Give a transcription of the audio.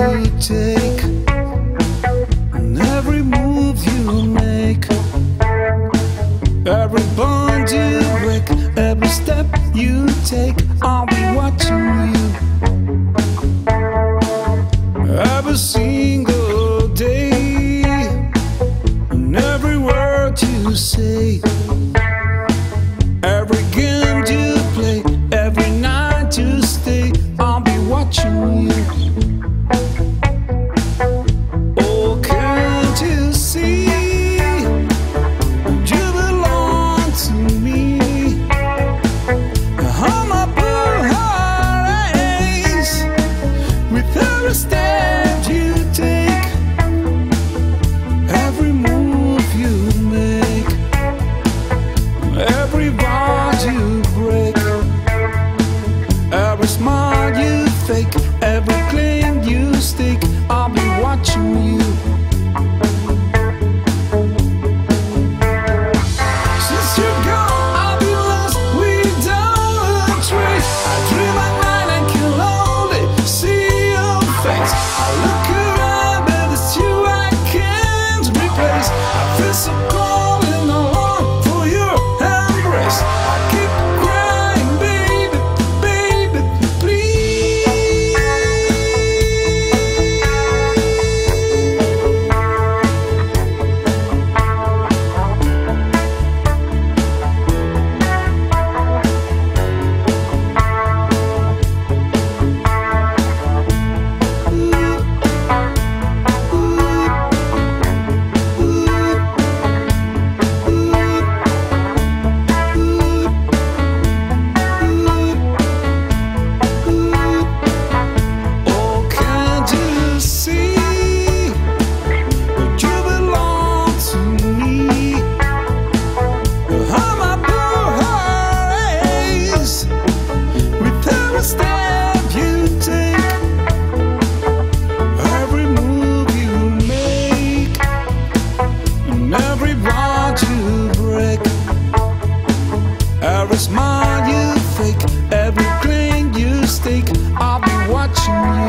you take, and every move you make, every bond you break, every step you take, I'll be watching you every single day, and every word you say, every game you play, every night you stay, I'll be watching you. Oh, can't you see? You belong to me. Hold my blue eyes with every step you take, every move you make, every bond you break, every smile you fake, every claim you stake, I'll be watching you. Since you're gone, I'll be lost without a trace. I dream at night and can only see your face. I look around, but it's you I can't replace. I feel so cold and alone for your embrace. I keep crying, baby, baby, please. Oh, can't you see that you belong to me? Hold my blue eyes with every step you take, every move you make, and every bond you break, every smile you fake, every claim you stake, I'll be watching you.